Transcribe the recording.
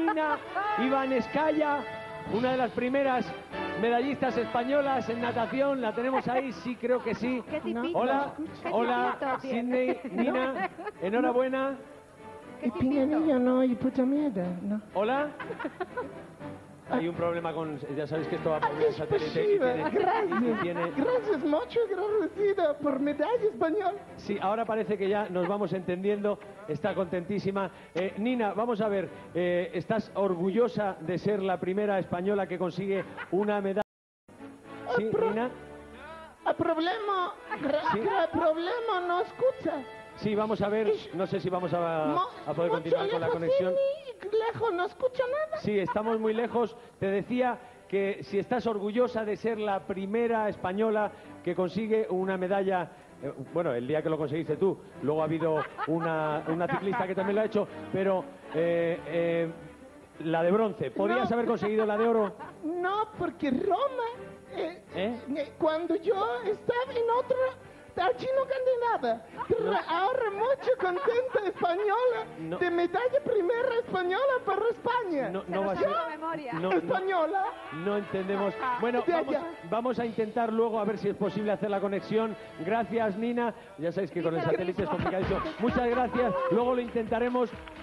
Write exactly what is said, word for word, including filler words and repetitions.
Nina Ivaneskaya, una de las primeras medallistas españolas en natación. La tenemos ahí, sí, creo que sí. Hola, hola, Sydney, Nina, enhorabuena. Y Pinganillo no, y puta mierda, ¿no? Hola. Hay un problema con... Ya sabéis que esto va por el satélite y tiene, Gracias, y tiene... gracias, mucho agradecida por medalla española. Sí, ahora parece que ya nos vamos entendiendo. Está contentísima. Eh, Nina, vamos a ver, eh, ¿estás orgullosa de ser la primera española que consigue una medalla? ¿Sí, Nina? El problema, gra- Sí. gra- problema no escucha. Sí, vamos a ver, no sé si vamos a, Mo- a poder mucho continuar con la lejos, conexión. Sydney, lejos, no escucha nada. Sí, estamos muy lejos. Te decía que si estás orgullosa de ser la primera española que consigue una medalla, eh, bueno, el día que lo conseguiste tú, luego ha habido una, una ciclista que también lo ha hecho, pero eh, eh, la de bronce, ¿podrías No. haber conseguido la de oro? No, porque Roma, eh, ¿Eh? eh, cuando yo estaba en otra, allí no gané nada. Pero ahora mucho contenta española, No. de medalla primera española para España. No, no va a sabe ser... la memoria. no, no, Española. no entendemos. Bueno, Ya, vamos, ya. vamos a intentar luego a ver si es posible hacer la conexión. Gracias, Nina. Ya sabéis que con el satélite es complicadísimo. Muchas gracias. Luego lo intentaremos.